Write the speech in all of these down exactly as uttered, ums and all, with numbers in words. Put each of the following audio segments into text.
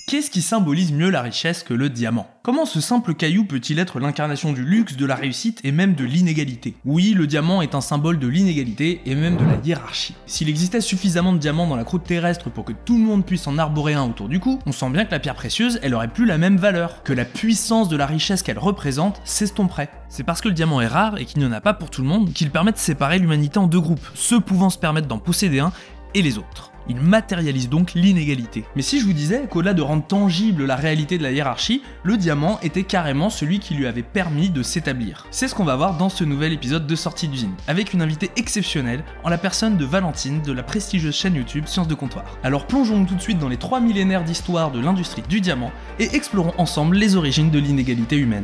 Qu'est-ce qui symbolise mieux la richesse que le diamant? Comment ce simple caillou peut-il être l'incarnation du luxe, de la réussite et même de l'inégalité? Oui, le diamant est un symbole de l'inégalité et même de la hiérarchie. S'il existait suffisamment de diamants dans la croûte terrestre pour que tout le monde puisse en arborer un autour du cou, on sent bien que la pierre précieuse, elle aurait plus la même valeur, que la puissance de la richesse qu'elle représente s'estomperait. C'est parce que le diamant est rare et qu'il n'y en a pas pour tout le monde qu'il permet de séparer l'humanité en deux groupes, ceux pouvant se permettre d'en posséder un et les autres. Il matérialise donc l'inégalité. Mais si je vous disais qu'au-delà de rendre tangible la réalité de la hiérarchie, le diamant était carrément celui qui lui avait permis de s'établir. C'est ce qu'on va voir dans ce nouvel épisode de Sortie d'usine, avec une invitée exceptionnelle en la personne de Valentine de la prestigieuse chaîne YouTube Sciences de Comptoir. Alors plongeons-nous tout de suite dans les trois millénaires d'histoire de l'industrie du diamant et explorons ensemble les origines de l'inégalité humaine.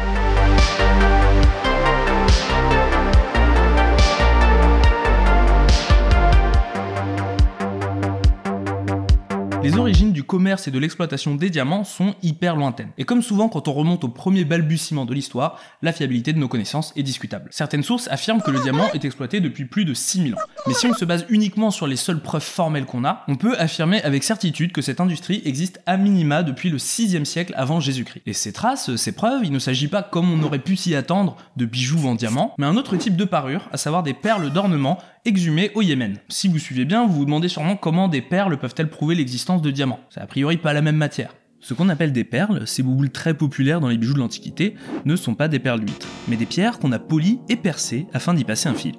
Les origines du commerce et de l'exploitation des diamants sont hyper lointaines. Et comme souvent quand on remonte au premier balbutiement de l'histoire, la fiabilité de nos connaissances est discutable. Certaines sources affirment que le diamant est exploité depuis plus de six mille ans. Mais si on se base uniquement sur les seules preuves formelles qu'on a, on peut affirmer avec certitude que cette industrie existe à minima depuis le sixième siècle avant Jésus-Christ. Et ces traces, ces preuves, il ne s'agit pas, comme on aurait pu s'y attendre, de bijoux en diamant, mais un autre type de parure, à savoir des perles d'ornement exhumées au Yémen. Si vous suivez bien, vous vous demandez sûrement comment des perles peuvent-elles prouver l'existence de diamants. C'est a priori pas la même matière. Ce qu'on appelle des perles, ces boules très populaires dans les bijoux de l'Antiquité, ne sont pas des perles d'huître, mais des pierres qu'on a polies et percées afin d'y passer un fil.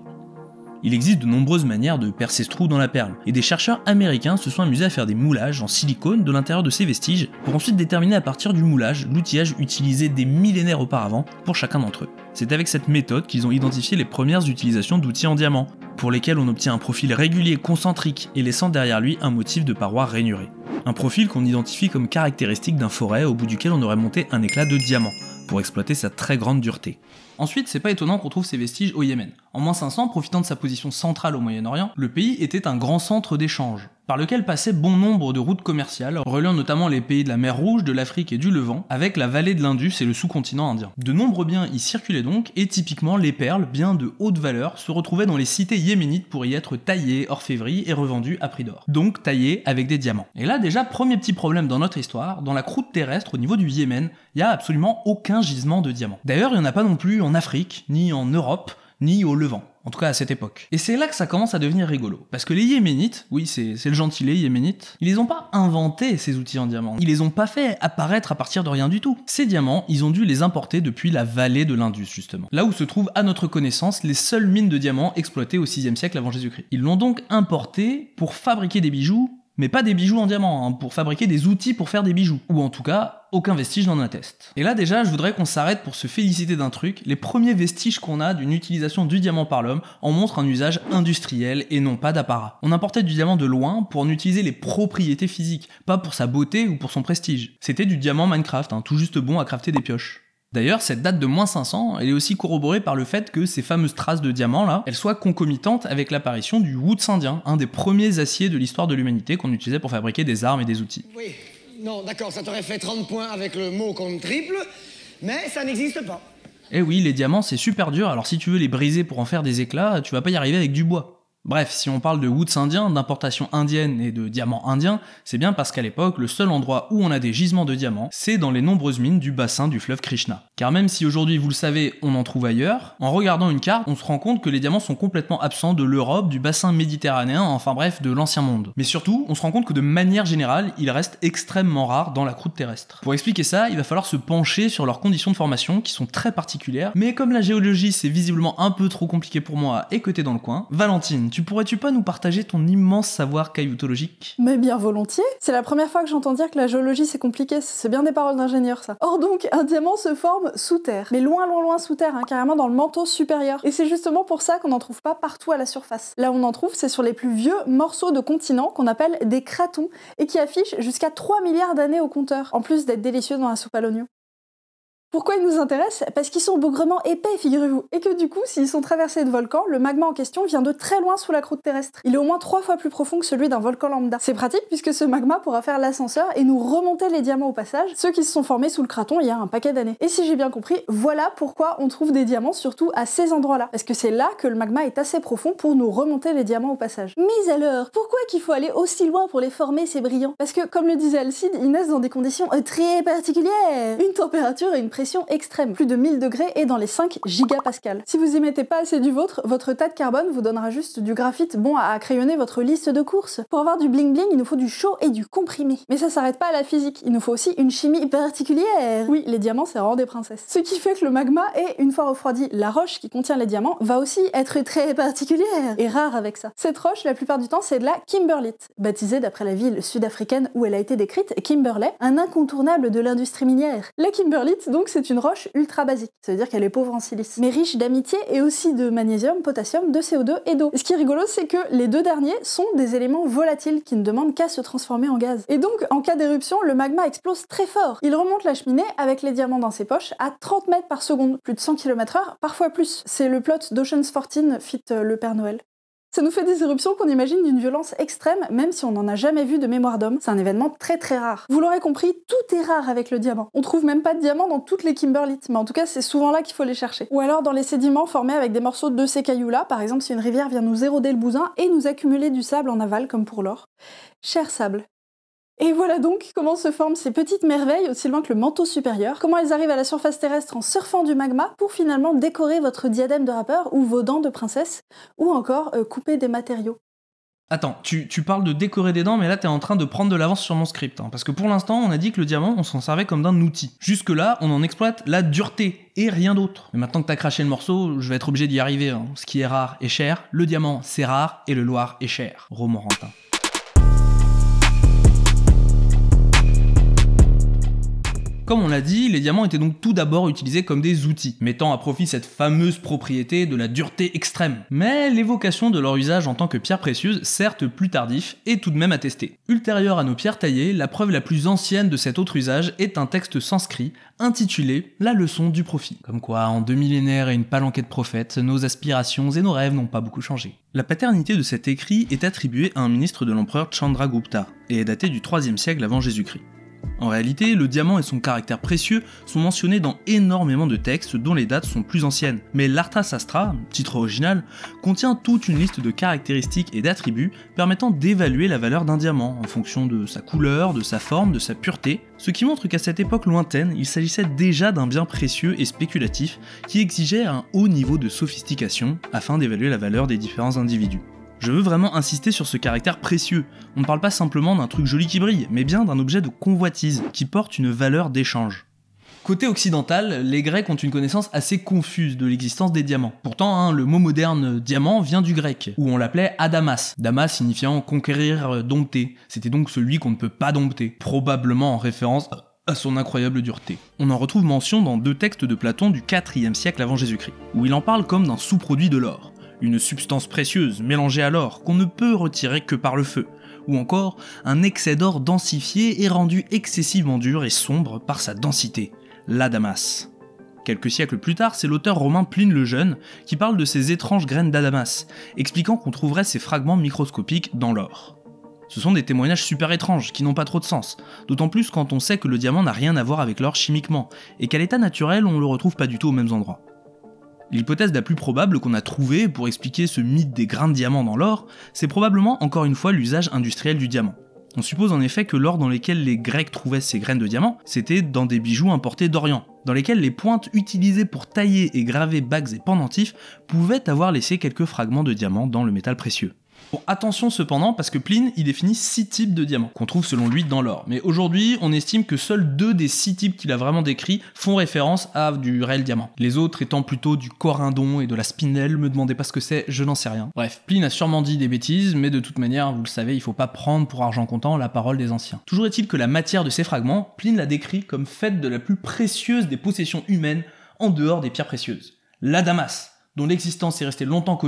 Il existe de nombreuses manières de percer ce trou dans la perle, et des chercheurs américains se sont amusés à faire des moulages en silicone de l'intérieur de ces vestiges, pour ensuite déterminer à partir du moulage l'outillage utilisé des millénaires auparavant pour chacun d'entre eux. C'est avec cette méthode qu'ils ont identifié les premières utilisations d'outils en diamant, pour lesquels on obtient un profil régulier concentrique et laissant derrière lui un motif de parois rainurées. Un profil qu'on identifie comme caractéristique d'un forêt au bout duquel on aurait monté un éclat de diamant, pour exploiter sa très grande dureté. Ensuite, c'est pas étonnant qu'on trouve ces vestiges au Yémen. En moins cinq cents, profitant de sa position centrale au Moyen-Orient, le pays était un grand centre d'échange, par lequel passaient bon nombre de routes commerciales, reliant notamment les pays de la mer Rouge, de l'Afrique et du Levant, avec la vallée de l'Indus et le sous-continent indien. De nombreux biens y circulaient donc, et typiquement les perles, biens de haute valeur, se retrouvaient dans les cités yéménites pour y être taillées, orfèvries et revendues à prix d'or. Donc taillées avec des diamants. Et là déjà, premier petit problème dans notre histoire, dans la croûte terrestre au niveau du Yémen, il y a absolument aucun gisement de diamants. D'ailleurs, il n'y en a pas non plus en Afrique, ni en Europe, ni au Levant. En tout cas à cette époque. Et c'est là que ça commence à devenir rigolo. Parce que les Yéménites, oui c'est le gentilé Yéménite, ils les ont pas inventés ces outils en diamant. Ils les ont pas fait apparaître à partir de rien du tout. Ces diamants, ils ont dû les importer depuis la vallée de l'Indus justement. Là où se trouvent à notre connaissance les seules mines de diamants exploitées au sixième siècle avant Jésus-Christ. Ils l'ont donc importé pour fabriquer des bijoux, mais pas des bijoux en diamant, hein, pour fabriquer des outils pour faire des bijoux. Ou en tout cas, aucun vestige n'en atteste. Et là déjà, je voudrais qu'on s'arrête pour se féliciter d'un truc. Les premiers vestiges qu'on a d'une utilisation du diamant par l'homme en montrent un usage industriel et non pas d'apparat. On importait du diamant de loin pour en utiliser les propriétés physiques, pas pour sa beauté ou pour son prestige. C'était du diamant Minecraft, hein, tout juste bon à crafter des pioches. D'ailleurs, cette date de moins cinq cents, elle est aussi corroborée par le fait que ces fameuses traces de diamants là, elles soient concomitantes avec l'apparition du woods indien, un des premiers aciers de l'histoire de l'humanité qu'on utilisait pour fabriquer des armes et des outils. Oui, non, d'accord, ça t'aurait fait trente points avec le mot contre triple, mais ça n'existe pas. Eh oui, les diamants c'est super dur, alors si tu veux les briser pour en faire des éclats, tu vas pas y arriver avec du bois. Bref, si on parle de woods indien, d'importation indienne et de diamants indiens, c'est bien parce qu'à l'époque, le seul endroit où on a des gisements de diamants, c'est dans les nombreuses mines du bassin du fleuve Krishna. Car même si aujourd'hui, vous le savez, on en trouve ailleurs, en regardant une carte, on se rend compte que les diamants sont complètement absents de l'Europe, du bassin méditerranéen, enfin bref, de l'ancien monde. Mais surtout, on se rend compte que de manière générale, ils restent extrêmement rares dans la croûte terrestre. Pour expliquer ça, il va falloir se pencher sur leurs conditions de formation, qui sont très particulières, mais comme la géologie c'est visiblement un peu trop compliqué pour moi et que t'es dans le coin, Valentine, tu pourrais-tu pas nous partager ton immense savoir cailloutologique? Mais bien volontiers. C'est la première fois que j'entends dire que la géologie c'est compliqué, c'est bien des paroles d'ingénieur ça. Or donc, un diamant se forme sous terre, mais loin loin loin sous terre, hein, carrément dans le manteau supérieur. Et c'est justement pour ça qu'on n'en trouve pas partout à la surface. Là où on en trouve, c'est sur les plus vieux morceaux de continents qu'on appelle des cratons, et qui affichent jusqu'à trois milliards d'années au compteur, en plus d'être délicieux dans la soupe à l'oignon. Pourquoi ils nous intéressent? Parce qu'ils sont bougrement épais, figurez-vous. Et que du coup, s'ils sont traversés de volcans, le magma en question vient de très loin sous la croûte terrestre. Il est au moins trois fois plus profond que celui d'un volcan lambda. C'est pratique puisque ce magma pourra faire l'ascenseur et nous remonter les diamants au passage, ceux qui se sont formés sous le craton il y a un paquet d'années. Et si j'ai bien compris, voilà pourquoi on trouve des diamants surtout à ces endroits-là. Parce que c'est là que le magma est assez profond pour nous remonter les diamants au passage. Mais alors, pourquoi qu'il faut aller aussi loin pour les former, ces brillants? Parce que, comme le disait Alcide, ils naissent dans des conditions très particulières. Une température et une pression extrême. Plus de mille degrés et dans les cinq gigapascales. Si vous y mettez pas assez du vôtre, votre tas de carbone vous donnera juste du graphite bon à crayonner votre liste de courses. Pour avoir du bling bling, il nous faut du chaud et du comprimé. Mais ça s'arrête pas à la physique, il nous faut aussi une chimie particulière. Oui, les diamants, c'est vraiment des princesses. Ce qui fait que le magma et, une fois refroidi, la roche qui contient les diamants va aussi être très particulière et rare avec ça. Cette roche, la plupart du temps, c'est de la kimberlite, baptisée d'après la ville sud-africaine où elle a été décrite, Kimberley, un incontournable de l'industrie minière. La kimberlite, donc, c'est une roche ultra basique, ça veut dire qu'elle est pauvre en silice, mais riche d'amitié et aussi de magnésium, potassium, de C O deux et d'eau. Ce qui est rigolo, c'est que les deux derniers sont des éléments volatiles qui ne demandent qu'à se transformer en gaz. Et donc, en cas d'éruption, le magma explose très fort. Il remonte la cheminée avec les diamants dans ses poches à trente mètres par seconde, plus de cent kilomètres heure, parfois plus. C'est le plot d'Ocean's quatorze fit le Père Noël. Ça nous fait des éruptions qu'on imagine d'une violence extrême, même si on n'en a jamais vu de mémoire d'homme. C'est un événement très très rare. Vous l'aurez compris, tout est rare avec le diamant. On trouve même pas de diamants dans toutes les kimberlites, mais en tout cas c'est souvent là qu'il faut les chercher. Ou alors dans les sédiments formés avec des morceaux de ces cailloux-là, par exemple si une rivière vient nous éroder le bousin et nous accumuler du sable en aval, comme pour l'or. Cher sable. Et voilà donc comment se forment ces petites merveilles aussi loin que le manteau supérieur, comment elles arrivent à la surface terrestre en surfant du magma pour finalement décorer votre diadème de rappeur ou vos dents de princesse, ou encore euh, couper des matériaux. Attends, tu, tu parles de décorer des dents, mais là t'es en train de prendre de l'avance sur mon script, hein, parce que pour l'instant on a dit que le diamant on s'en servait comme d'un outil. Jusque-là on en exploite la dureté, et rien d'autre. Mais maintenant que t'as craché le morceau, je vais être obligé d'y arriver, hein. Ce qui est rare est cher, le diamant c'est rare, et le Loir est cher. Romorantin. Comme on l'a dit, les diamants étaient donc tout d'abord utilisés comme des outils, mettant à profit cette fameuse propriété de la dureté extrême. Mais l'évocation de leur usage en tant que pierre précieuse, certes plus tardif, est tout de même attestée. Ultérieure à nos pierres taillées, la preuve la plus ancienne de cet autre usage est un texte sanskrit intitulé « La leçon du profit ». Comme quoi, en deux millénaires et une palanquée de prophètes, nos aspirations et nos rêves n'ont pas beaucoup changé. La paternité de cet écrit est attribuée à un ministre de l'empereur Chandragupta, et est datée du troisième siècle avant Jésus-Christ. En réalité, le diamant et son caractère précieux sont mentionnés dans énormément de textes dont les dates sont plus anciennes. Mais l'Arthasastra, titre original, contient toute une liste de caractéristiques et d'attributs permettant d'évaluer la valeur d'un diamant en fonction de sa couleur, de sa forme, de sa pureté, ce qui montre qu'à cette époque lointaine, il s'agissait déjà d'un bien précieux et spéculatif qui exigeait un haut niveau de sophistication afin d'évaluer la valeur des différents individus. Je veux vraiment insister sur ce caractère précieux. On ne parle pas simplement d'un truc joli qui brille, mais bien d'un objet de convoitise, qui porte une valeur d'échange. Côté occidental, les Grecs ont une connaissance assez confuse de l'existence des diamants. Pourtant, hein, le mot moderne diamant vient du grec, où on l'appelait adamas. Damas signifiant conquérir, dompter. C'était donc celui qu'on ne peut pas dompter, probablement en référence à son incroyable dureté. On en retrouve mention dans deux textes de Platon du quatrième siècle avant Jésus-Christ, où il en parle comme d'un sous-produit de l'or. Une substance précieuse mélangée à l'or qu'on ne peut retirer que par le feu, ou encore un excès d'or densifié et rendu excessivement dur et sombre par sa densité, l'adamas. Quelques siècles plus tard, c'est l'auteur romain Pline le Jeune qui parle de ces étranges graines d'adamas, expliquant qu'on trouverait ces fragments microscopiques dans l'or. Ce sont des témoignages super étranges qui n'ont pas trop de sens, d'autant plus quand on sait que le diamant n'a rien à voir avec l'or chimiquement, et qu'à l'état naturel on le retrouve pas du tout aux mêmes endroits. L'hypothèse la plus probable qu'on a trouvée pour expliquer ce mythe des grains de diamant dans l'or, c'est probablement encore une fois l'usage industriel du diamant. On suppose en effet que l'or dans lesquels les Grecs trouvaient ces graines de diamant, c'était dans des bijoux importés d'Orient, dans lesquels les pointes utilisées pour tailler et graver bagues et pendentifs pouvaient avoir laissé quelques fragments de diamant dans le métal précieux. Bon, attention cependant, parce que Pline y définit six types de diamants, qu'on trouve selon lui dans l'or. Mais aujourd'hui, on estime que seuls deux des six types qu'il a vraiment décrits font référence à du réel diamant. Les autres étant plutôt du corindon et de la spinelle, me demandez pas ce que c'est, je n'en sais rien. Bref, Pline a sûrement dit des bêtises, mais de toute manière, vous le savez, il faut pas prendre pour argent comptant la parole des anciens. Toujours est-il que la matière de ces fragments, Pline l'a décrit comme faite de la plus précieuse des possessions humaines en dehors des pierres précieuses. L'adamas, dont l'existence est restée longtemps connue,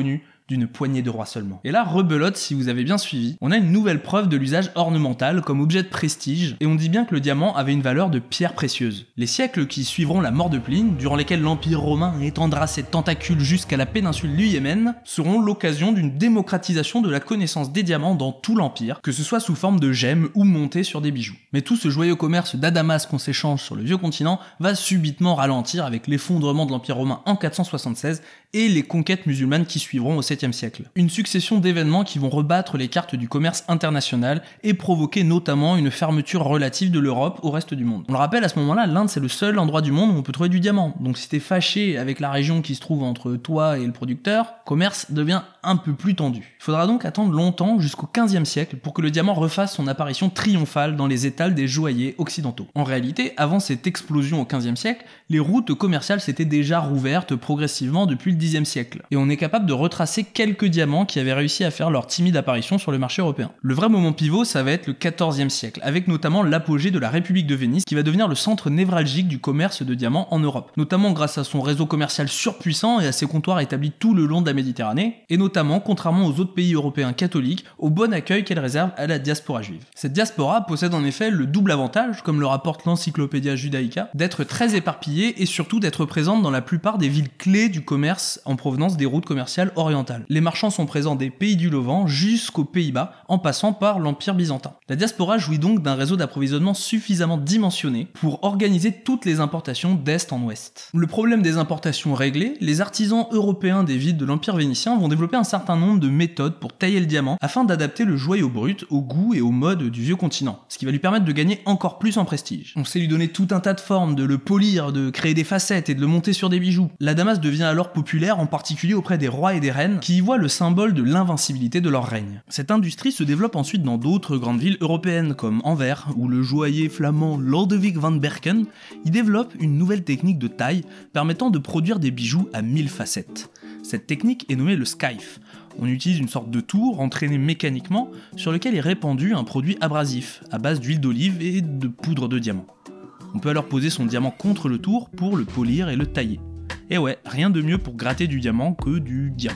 d'une poignée de rois seulement. Et là, rebelote, si vous avez bien suivi, on a une nouvelle preuve de l'usage ornemental comme objet de prestige, et on dit bien que le diamant avait une valeur de pierre précieuse. Les siècles qui suivront la mort de Pline, durant lesquels l'Empire romain étendra ses tentacules jusqu'à la péninsule du Yémen, seront l'occasion d'une démocratisation de la connaissance des diamants dans tout l'Empire, que ce soit sous forme de gemmes ou montés sur des bijoux. Mais tout ce joyeux commerce d'adamas qu'on s'échange sur le vieux continent va subitement ralentir avec l'effondrement de l'Empire romain en quatre cent soixante-seize et les conquêtes musulmanes qui suivront au septième siècle. Une succession d'événements qui vont rebattre les cartes du commerce international et provoquer notamment une fermeture relative de l'Europe au reste du monde. On le rappelle, à ce moment-là, l'Inde c'est le seul endroit du monde où on peut trouver du diamant. Donc si t'es fâché avec la région qui se trouve entre toi et le producteur, le commerce devient un peu plus tendu. Il faudra donc attendre longtemps, jusqu'au quinzième siècle, pour que le diamant refasse son apparition triomphale dans les étals des joailliers occidentaux. En réalité, avant cette explosion au quinzième siècle, les routes commerciales s'étaient déjà rouvertes progressivement depuis le dixième siècle. Et on est capable de retracer quelques diamants qui avaient réussi à faire leur timide apparition sur le marché européen. Le vrai moment pivot, ça va être le quatorzième siècle, avec notamment l'apogée de la République de Venise, qui va devenir le centre névralgique du commerce de diamants en Europe, notamment grâce à son réseau commercial surpuissant et à ses comptoirs établis tout le long de la Méditerranée, et notamment, contrairement aux autres pays européens catholiques, au bon accueil qu'elle réserve à la diaspora juive. Cette diaspora possède en effet le double avantage, comme le rapporte l'Encyclopédia Judaica, d'être très éparpillée et surtout d'être présente dans la plupart des villes clés du commerce en provenance des routes commerciales orientales. Les marchands sont présents des pays du Levant jusqu'aux Pays-Bas, en passant par l'Empire byzantin. La diaspora jouit donc d'un réseau d'approvisionnement suffisamment dimensionné pour organiser toutes les importations d'est en ouest. Le problème des importations réglé, les artisans européens des villes de l'Empire vénitien vont développer un certain nombre de méthodes pour tailler le diamant afin d'adapter le joyau brut au goût et au mode du vieux continent, ce qui va lui permettre de gagner encore plus en prestige. On sait lui donner tout un tas de formes, de le polir, de créer des facettes et de le monter sur des bijoux. La damasse devient alors populaire, en particulier auprès des rois et des reines qui y voient le symbole de l'invincibilité de leur règne. Cette industrie se développe ensuite dans d'autres grandes villes européennes comme Anvers, où le joaillier flamand Lodewijk van Berken y développe une nouvelle technique de taille permettant de produire des bijoux à mille facettes. Cette technique est nommée le skyf. On utilise une sorte de tour entraîné mécaniquement sur lequel est répandu un produit abrasif à base d'huile d'olive et de poudre de diamant. On peut alors poser son diamant contre le tour pour le polir et le tailler. Et ouais, rien de mieux pour gratter du diamant que du diamant.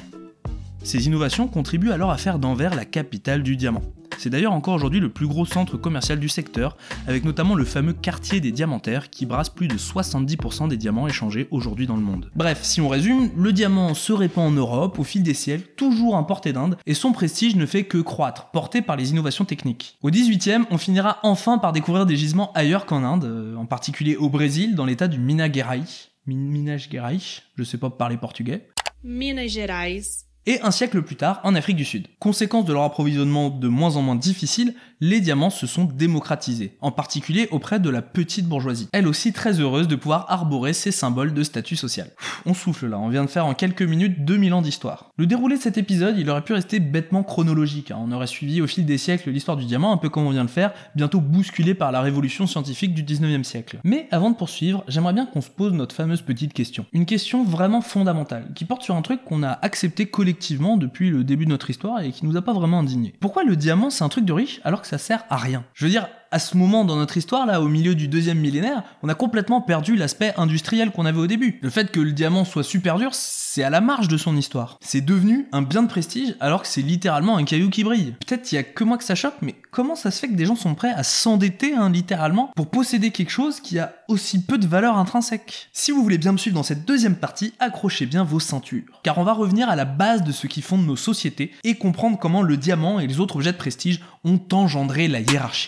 Ces innovations contribuent alors à faire d'Anvers la capitale du diamant. C'est d'ailleurs encore aujourd'hui le plus gros centre commercial du secteur, avec notamment le fameux quartier des diamantaires qui brasse plus de soixante-dix pour cent des diamants échangés aujourd'hui dans le monde. Bref, si on résume, le diamant se répand en Europe au fil des siècles, toujours importé d'Inde, et son prestige ne fait que croître, porté par les innovations techniques. Au dix-huitième, on finira enfin par découvrir des gisements ailleurs qu'en Inde, euh, en particulier au Brésil, dans l'état du Minas Gerais. Min- Minas Gerais, je sais pas parler portugais. Minas Gerais. Et un siècle plus tard, en Afrique du Sud. Conséquence de leur approvisionnement de moins en moins difficile, les diamants se sont démocratisés, en particulier auprès de la petite bourgeoisie, elle aussi très heureuse de pouvoir arborer ces symboles de statut social. Pff, on souffle là, on vient de faire en quelques minutes deux mille ans d'histoire. Le déroulé de cet épisode, il aurait pu rester bêtement chronologique, hein. On aurait suivi au fil des siècles l'histoire du diamant, un peu comme on vient de le faire, bientôt bousculé par la révolution scientifique du dix-neuvième siècle. Mais avant de poursuivre, j'aimerais bien qu'on se pose notre fameuse petite question. Une question vraiment fondamentale, qui porte sur un truc qu'on a accepté collectivement depuis le début de notre histoire et qui nous a pas vraiment indigné. Pourquoi le diamant c'est un truc de riche alors que ça sert à rien? Je veux dire, à ce moment dans notre histoire, là, au milieu du deuxième millénaire, on a complètement perdu l'aspect industriel qu'on avait au début. Le fait que le diamant soit super dur, c'est à la marge de son histoire. C'est devenu un bien de prestige alors que c'est littéralement un caillou qui brille. Peut-être il y a que moi que ça choque, mais comment ça se fait que des gens sont prêts à s'endetter, hein, littéralement, pour posséder quelque chose qui a aussi peu de valeur intrinsèque? Si vous voulez bien me suivre dans cette deuxième partie, accrochez bien vos ceintures. Car on va revenir à la base de ce qui fonde nos sociétés et comprendre comment le diamant et les autres objets de prestige ont engendré la hiérarchie.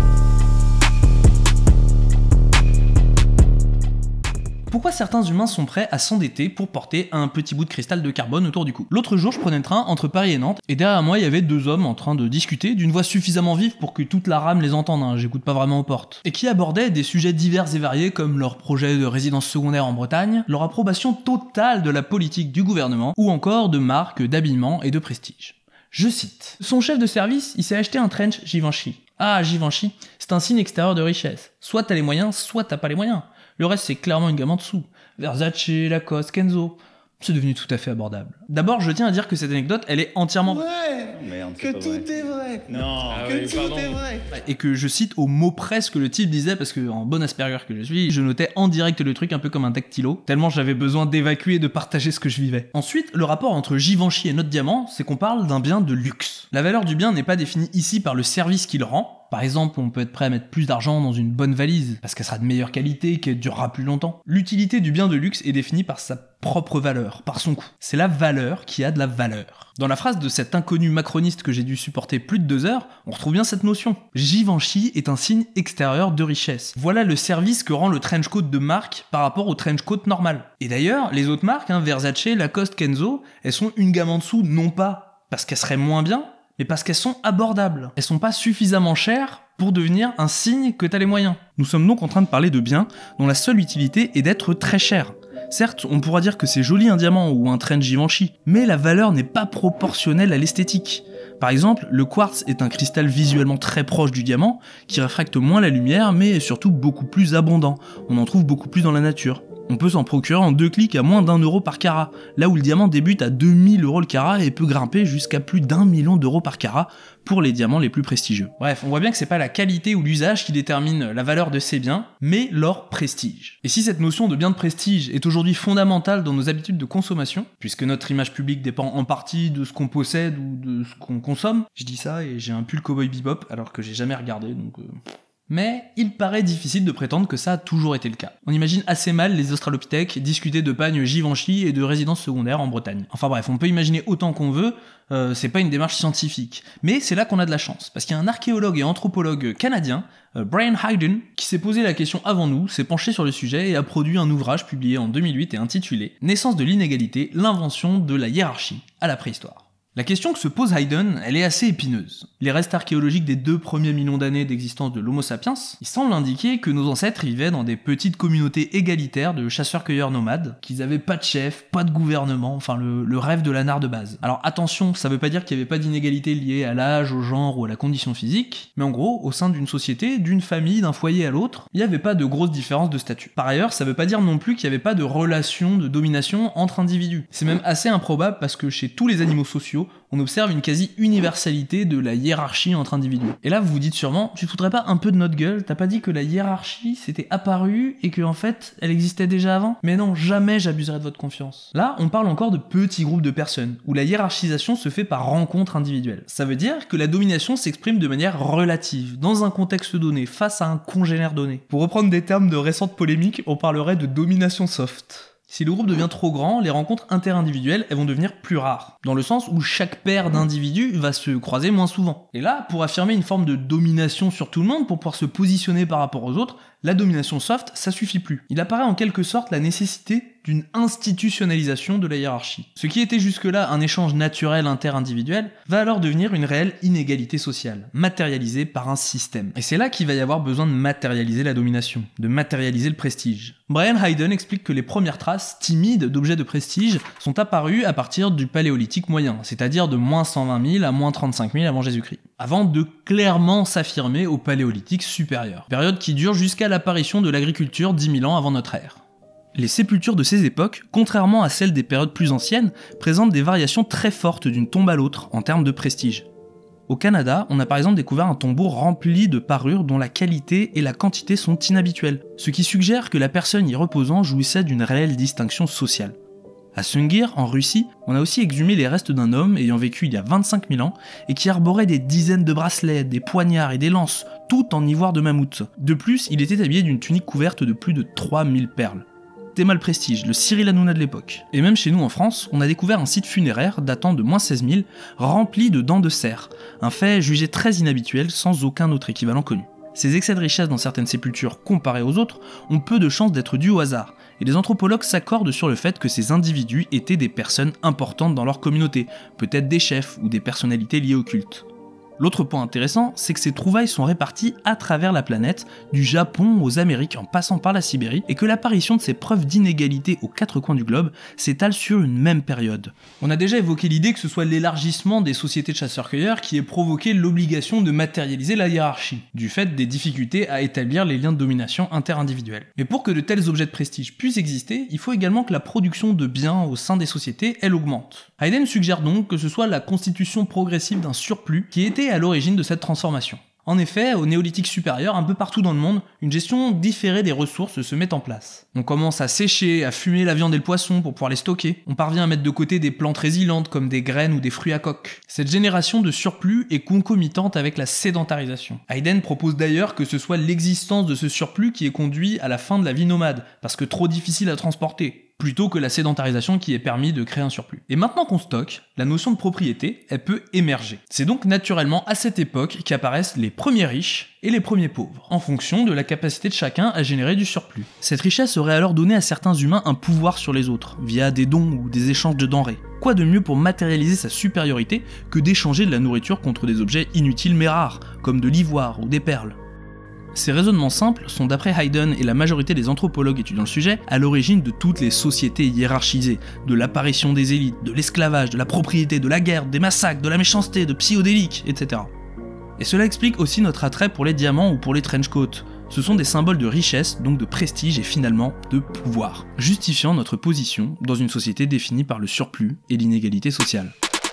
Pourquoi certains humains sont prêts à s'endetter pour porter un petit bout de cristal de carbone autour du cou? L'autre jour, je prenais le train entre Paris et Nantes, et derrière moi, il y avait deux hommes en train de discuter d'une voix suffisamment vive pour que toute la rame les entende, hein, j'écoute pas vraiment aux portes, et qui abordaient des sujets divers et variés comme leur projet de résidence secondaire en Bretagne, leur approbation totale de la politique du gouvernement, ou encore de marques d'habillement et de prestige. Je cite. Son chef de service, il s'est acheté un trench Givenchy. Ah, Givenchy, c'est un signe extérieur de richesse. Soit t'as les moyens, soit t'as pas les moyens. Le reste, c'est clairement une gamme en dessous. Versace, Lacoste, Kenzo. c'est devenu tout à fait abordable. D'abord, je tiens à dire que cette anecdote, elle est entièrement vraie. Ouais, Merde, que c'est pas tout vrai. est vrai. Non. que oui, tout pardon. est vrai. Et que je cite au mot près ce que le type disait, parce que en bon Asperger que je suis, je notais en direct le truc un peu comme un dactylo, tellement j'avais besoin d'évacuer et de partager ce que je vivais. Ensuite, le rapport entre Givenchy et notre diamant, c'est qu'on parle d'un bien de luxe. La valeur du bien n'est pas définie ici par le service qu'il rend. Par exemple, on peut être prêt à mettre plus d'argent dans une bonne valise, parce qu'elle sera de meilleure qualité, qu'elle durera plus longtemps. L'utilité du bien de luxe est définie par sa propre valeur, par son coût. C'est la valeur qui a de la valeur. Dans la phrase de cet inconnu macroniste que j'ai dû supporter plus de deux heures, on retrouve bien cette notion. Givenchy est un signe extérieur de richesse. Voilà le service que rend le trench coat de marque par rapport au trench coat normal. Et d'ailleurs, les autres marques, hein, Versace, Lacoste, Kenzo, elles sont une gamme en dessous, non pas parce qu'elles seraient moins bien, mais parce qu'elles sont abordables. Elles sont pas suffisamment chères pour devenir un signe que t'as les moyens. Nous sommes donc en train de parler de biens dont la seule utilité est d'être très cher. Certes, on pourra dire que c'est joli un diamant ou un trench Givenchy, mais la valeur n'est pas proportionnelle à l'esthétique. Par exemple, le quartz est un cristal visuellement très proche du diamant, qui réfracte moins la lumière, mais est surtout beaucoup plus abondant. On en trouve beaucoup plus dans la nature. On peut s'en procurer en deux clics à moins d'un euro par carat, là où le diamant débute à deux mille euros le carat et peut grimper jusqu'à plus d'un million d'euros par carat pour les diamants les plus prestigieux. Bref, on voit bien que c'est pas la qualité ou l'usage qui détermine la valeur de ces biens, mais leur prestige. Et si cette notion de bien de prestige est aujourd'hui fondamentale dans nos habitudes de consommation, puisque notre image publique dépend en partie de ce qu'on possède ou de ce qu'on consomme, je dis ça et j'ai un pull Cowboy Bebop alors que j'ai jamais regardé, donc... Euh... Mais il paraît difficile de prétendre que ça a toujours été le cas. On imagine assez mal les australopithèques discuter de pagnes Givenchy et de résidences secondaires en Bretagne. Enfin bref, on peut imaginer autant qu'on veut, euh, c'est pas une démarche scientifique. Mais c'est là qu'on a de la chance, parce qu'il y a un archéologue et anthropologue canadien, euh, Brian Hayden, qui s'est posé la question avant nous, s'est penché sur le sujet et a produit un ouvrage publié en deux mille huit et intitulé « Naissance de l'inégalité, l'invention de la hiérarchie à la préhistoire ». La question que se pose Hayden, elle est assez épineuse. Les restes archéologiques des deux premiers millions d'années d'existence de l'Homo sapiens, ils semblent indiquer que nos ancêtres vivaient dans des petites communautés égalitaires de chasseurs-cueilleurs nomades, qu'ils avaient pas de chef, pas de gouvernement, enfin le, le rêve de l'anard de base. Alors attention, ça veut pas dire qu'il y avait pas d'inégalité liée à l'âge, au genre ou à la condition physique, mais en gros, au sein d'une société, d'une famille, d'un foyer à l'autre, il n'y avait pas de grosses différences de statut. Par ailleurs, ça veut pas dire non plus qu'il n'y avait pas de relation de domination entre individus. C'est même assez improbable parce que chez tous les animaux sociaux, on observe une quasi-universalité de la hiérarchie entre individus. Et là, vous vous dites sûrement, tu te foutrais pas un peu de notre gueule, t'as pas dit que la hiérarchie s'était apparue et que en fait, elle existait déjà avant? Mais non, jamais j'abuserai de votre confiance. Là, on parle encore de petits groupes de personnes, où la hiérarchisation se fait par rencontre individuelle. Ça veut dire que la domination s'exprime de manière relative, dans un contexte donné, face à un congénère donné. Pour reprendre des termes de récentes polémiques, on parlerait de domination soft. Si le groupe devient trop grand, les rencontres interindividuelles, elles vont devenir plus rares. Dans le sens où chaque paire d'individus va se croiser moins souvent. Et là, pour affirmer une forme de domination sur tout le monde, pour pouvoir se positionner par rapport aux autres, la domination soft, ça suffit plus. Il apparaît en quelque sorte la nécessité d'une institutionnalisation de la hiérarchie. Ce qui était jusque-là un échange naturel interindividuel va alors devenir une réelle inégalité sociale, matérialisée par un système. Et c'est là qu'il va y avoir besoin de matérialiser la domination, de matérialiser le prestige. Brian Hayden explique que les premières traces timides d'objets de prestige sont apparues à partir du paléolithique moyen, c'est-à-dire de moins cent vingt mille à moins trente-cinq mille avant Jésus-Christ, avant de clairement s'affirmer au paléolithique supérieur, période qui dure jusqu'à l'apparition de l'agriculture dix mille ans avant notre ère. Les sépultures de ces époques, contrairement à celles des périodes plus anciennes, présentent des variations très fortes d'une tombe à l'autre en termes de prestige. Au Canada, on a par exemple découvert un tombeau rempli de parures dont la qualité et la quantité sont inhabituelles, ce qui suggère que la personne y reposant jouissait d'une réelle distinction sociale. À Sungir, en Russie, on a aussi exhumé les restes d'un homme ayant vécu il y a vingt-cinq mille ans et qui arborait des dizaines de bracelets, des poignards et des lances, tout en ivoire de mammouth. De plus, il était habillé d'une tunique couverte de plus de trois mille perles. C'était mal prestige, le Cyril Hanouna de l'époque. Et même chez nous en France, on a découvert un site funéraire datant de moins seize mille, rempli de dents de cerf, un fait jugé très inhabituel sans aucun autre équivalent connu. Ces excès de richesse dans certaines sépultures comparées aux autres ont peu de chances d'être dus au hasard, et les anthropologues s'accordent sur le fait que ces individus étaient des personnes importantes dans leur communauté, peut-être des chefs ou des personnalités liées au culte. L'autre point intéressant, c'est que ces trouvailles sont réparties à travers la planète, du Japon aux Amériques en passant par la Sibérie, et que l'apparition de ces preuves d'inégalité aux quatre coins du globe s'étale sur une même période. On a déjà évoqué l'idée que ce soit l'élargissement des sociétés de chasseurs-cueilleurs qui ait provoqué l'obligation de matérialiser la hiérarchie, du fait des difficultés à établir les liens de domination interindividuels. Mais pour que de tels objets de prestige puissent exister, il faut également que la production de biens au sein des sociétés, elle augmente. Hayden suggère donc que ce soit la constitution progressive d'un surplus qui était à l'origine de cette transformation. En effet, au néolithique supérieur, un peu partout dans le monde, une gestion différée des ressources se met en place. On commence à sécher, à fumer la viande et le poisson pour pouvoir les stocker. On parvient à mettre de côté des plantes résilientes comme des graines ou des fruits à coque. Cette génération de surplus est concomitante avec la sédentarisation. Hayden propose d'ailleurs que ce soit l'existence de ce surplus qui ait conduit à la fin de la vie nomade, parce que trop difficile à transporter, plutôt que la sédentarisation qui ait permis de créer un surplus. Et maintenant qu'on stocke, la notion de propriété, elle peut émerger. C'est donc naturellement à cette époque qu'apparaissent les premiers riches et les premiers pauvres, en fonction de la capacité de chacun à générer du surplus. Cette richesse aurait alors donné à certains humains un pouvoir sur les autres, via des dons ou des échanges de denrées. Quoi de mieux pour matérialiser sa supériorité que d'échanger de la nourriture contre des objets inutiles mais rares, comme de l'ivoire ou des perles? Ces raisonnements simples sont, d'après Hayden et la majorité des anthropologues étudiant le sujet, à l'origine de toutes les sociétés hiérarchisées, de l'apparition des élites, de l'esclavage, de la propriété, de la guerre, des massacres, de la méchanceté, de psychodéliques, et cetera. Et cela explique aussi notre attrait pour les diamants ou pour les trenchcoats. Ce sont des symboles de richesse, donc de prestige et finalement de pouvoir, justifiant notre position dans une société définie par le surplus et l'inégalité sociale.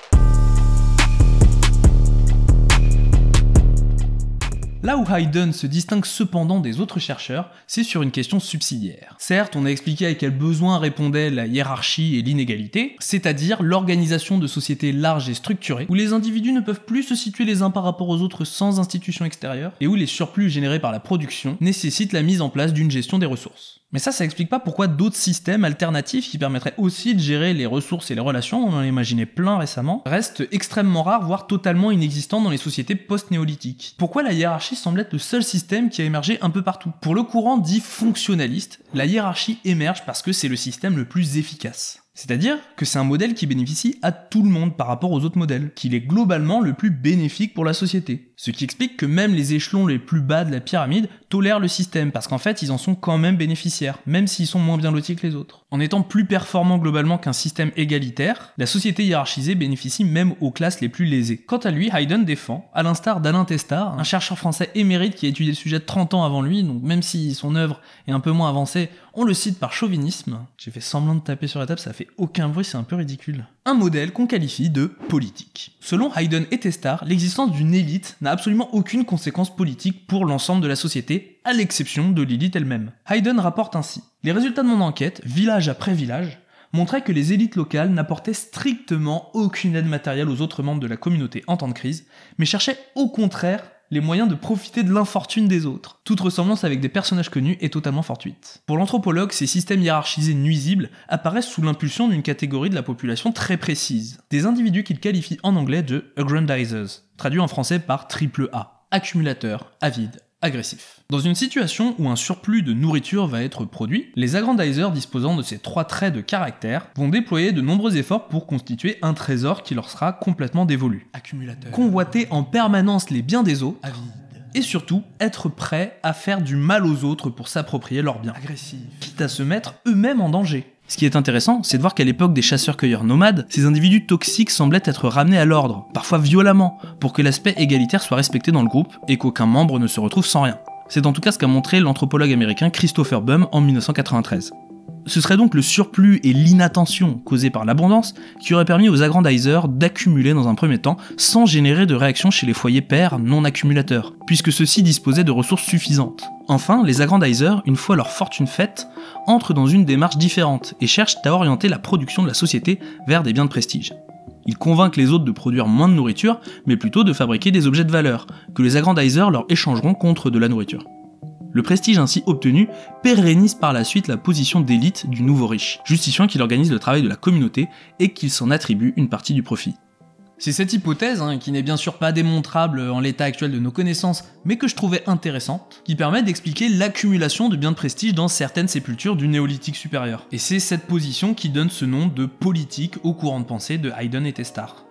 Là où Hayden se distingue cependant des autres chercheurs, c'est sur une question subsidiaire. Certes, on a expliqué à quel besoin répondait la hiérarchie et l'inégalité, c'est-à-dire l'organisation de sociétés larges et structurées, où les individus ne peuvent plus se situer les uns par rapport aux autres sans institutions extérieures, et où les surplus générés par la production nécessitent la mise en place d'une gestion des ressources. Mais ça, ça explique pas pourquoi d'autres systèmes alternatifs qui permettraient aussi de gérer les ressources et les relations, on en a imaginé plein récemment, restent extrêmement rares, voire totalement inexistants dans les sociétés post-néolithiques. Pourquoi la hiérarchie semble être le seul système qui a émergé un peu partout? Pour le courant dit fonctionnaliste, la hiérarchie émerge parce que c'est le système le plus efficace. C'est-à-dire que c'est un modèle qui bénéficie à tout le monde par rapport aux autres modèles, qu'il est globalement le plus bénéfique pour la société. Ce qui explique que même les échelons les plus bas de la pyramide tolèrent le système, parce qu'en fait ils en sont quand même bénéficiaires, même s'ils sont moins bien lotis que les autres. En étant plus performant globalement qu'un système égalitaire, la société hiérarchisée bénéficie même aux classes les plus lésées. Quant à lui, Hayden défend, à l'instar d'Alain Testard, un chercheur français émérite qui a étudié le sujet trente ans avant lui, donc même si son œuvre est un peu moins avancée, on le cite par chauvinisme. J'ai fait semblant de taper sur la table, ça fait aucun bruit, c'est un peu ridicule. Un modèle qu'on qualifie de politique. Selon Hayden et Testard, l'existence d'une élite n'a absolument aucune conséquence politique pour l'ensemble de la société, à l'exception de l'élite elle-même. Hayden rapporte ainsi: les résultats de mon enquête, village après village, montraient que les élites locales n'apportaient strictement aucune aide matérielle aux autres membres de la communauté en temps de crise, mais cherchaient au contraire les moyens de profiter de l'infortune des autres. Toute ressemblance avec des personnages connus est totalement fortuite. Pour l'anthropologue, ces systèmes hiérarchisés nuisibles apparaissent sous l'impulsion d'une catégorie de la population très précise, des individus qu'il qualifie en anglais de aggrandizers, traduit en français par triple A, accumulateurs, avides, agressif. Dans une situation où un surplus de nourriture va être produit, les agrandizers disposant de ces trois traits de caractère vont déployer de nombreux efforts pour constituer un trésor qui leur sera complètement dévolu. Accumulateur. Convoiter en permanence les biens des autres. Avide. Et surtout, être prêt à faire du mal aux autres pour s'approprier leurs biens. Agressif. Quitte à se mettre eux-mêmes en danger. Ce qui est intéressant, c'est de voir qu'à l'époque des chasseurs-cueilleurs nomades, ces individus toxiques semblaient être ramenés à l'ordre, parfois violemment, pour que l'aspect égalitaire soit respecté dans le groupe et qu'aucun membre ne se retrouve sans rien. C'est en tout cas ce qu'a montré l'anthropologue américain Christopher Bum en mille neuf cent quatre-vingt-treize. Ce serait donc le surplus et l'inattention causés par l'abondance qui auraient permis aux agrandizers d'accumuler dans un premier temps sans générer de réaction chez les foyers pairs non accumulateurs, puisque ceux-ci disposaient de ressources suffisantes. Enfin, les agrandizers, une fois leur fortune faite, entrent dans une démarche différente et cherchent à orienter la production de la société vers des biens de prestige. Ils convainquent les autres de produire moins de nourriture, mais plutôt de fabriquer des objets de valeur, que les agrandizers leur échangeront contre de la nourriture. Le prestige ainsi obtenu pérennise par la suite la position d'élite du nouveau riche, justifiant qu'il organise le travail de la communauté et qu'il s'en attribue une partie du profit. C'est cette hypothèse, hein, qui n'est bien sûr pas démontrable en l'état actuel de nos connaissances, mais que je trouvais intéressante, qui permet d'expliquer l'accumulation de biens de prestige dans certaines sépultures du néolithique supérieur. Et c'est cette position qui donne ce nom de politique au courant de pensée de Hayden et Testard.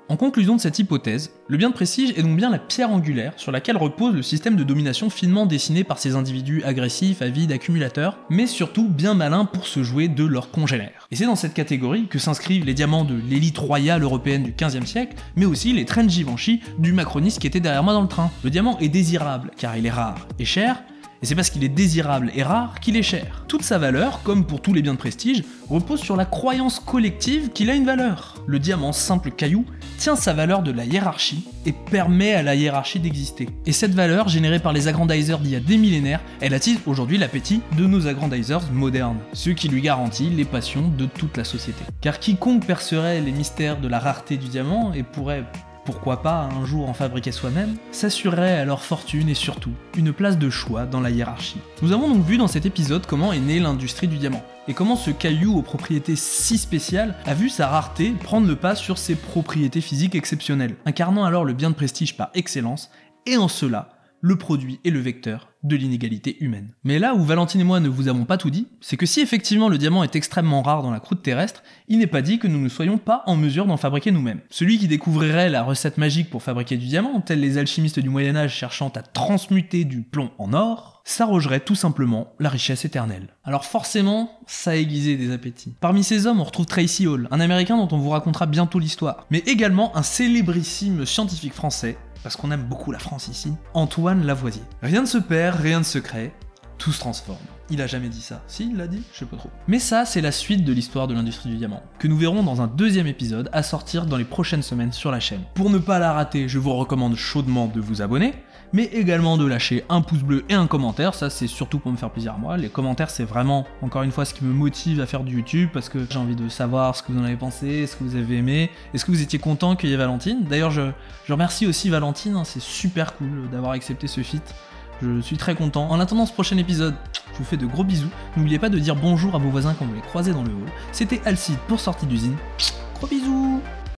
En conclusion de cette hypothèse, le bien de prestige est donc bien la pierre angulaire sur laquelle repose le système de domination finement dessiné par ces individus agressifs, avides, accumulateurs, mais surtout bien malins pour se jouer de leurs congénères. Et c'est dans cette catégorie que s'inscrivent les diamants de l'élite royale européenne du quinzième siècle, mais aussi les Trench Givenchy du macroniste qui était derrière moi dans le train. Le diamant est désirable car il est rare et cher, et c'est parce qu'il est désirable et rare qu'il est cher. Toute sa valeur, comme pour tous les biens de prestige, repose sur la croyance collective qu'il a une valeur. Le diamant, simple caillou, tient sa valeur de la hiérarchie et permet à la hiérarchie d'exister. Et cette valeur, générée par les aggrandizers d'il y a des millénaires, elle attise aujourd'hui l'appétit de nos aggrandizers modernes, ce qui lui garantit les passions de toute la société. Car quiconque percerait les mystères de la rareté du diamant et pourrait, pourquoi pas un jour en fabriquer soi-même, s'assurerait à leur fortune et surtout une place de choix dans la hiérarchie. Nous avons donc vu dans cet épisode comment est née l'industrie du diamant, et comment ce caillou aux propriétés si spéciales a vu sa rareté prendre le pas sur ses propriétés physiques exceptionnelles, incarnant alors le bien de prestige par excellence, et en cela, le produit et le vecteur de l'inégalité humaine. Mais là où Valentine et moi ne vous avons pas tout dit, c'est que si effectivement le diamant est extrêmement rare dans la croûte terrestre, il n'est pas dit que nous ne soyons pas en mesure d'en fabriquer nous-mêmes. Celui qui découvrirait la recette magique pour fabriquer du diamant, tels les alchimistes du Moyen-Âge cherchant à transmuter du plomb en or, s'arrogerait tout simplement la richesse éternelle. Alors forcément, ça aiguisait des appétits. Parmi ces hommes, on retrouve Tracy Hall, un Américain dont on vous racontera bientôt l'histoire, mais également un célébrissime scientifique français, parce qu'on aime beaucoup la France ici, Antoine Lavoisier. Rien ne se perd, rien ne se crée, tout se transforme. Il a jamais dit ça. Si, il l'a dit? Je sais pas trop. Mais ça, c'est la suite de l'histoire de l'industrie du diamant, que nous verrons dans un deuxième épisode à sortir dans les prochaines semaines sur la chaîne. Pour ne pas la rater, je vous recommande chaudement de vous abonner, mais également de lâcher un pouce bleu et un commentaire, ça c'est surtout pour me faire plaisir à moi. Les commentaires c'est vraiment, encore une fois, ce qui me motive à faire du YouTube, parce que j'ai envie de savoir ce que vous en avez pensé, ce que vous avez aimé, est-ce que vous étiez content qu'il y ait Valentine. D'ailleurs je, je remercie aussi Valentine, hein, c'est super cool d'avoir accepté ce feat, je suis très content. En attendant ce prochain épisode, je vous fais de gros bisous, n'oubliez pas de dire bonjour à vos voisins quand vous les croisez dans le hall. C'était Alcide pour Sortie d'usine, gros bisous.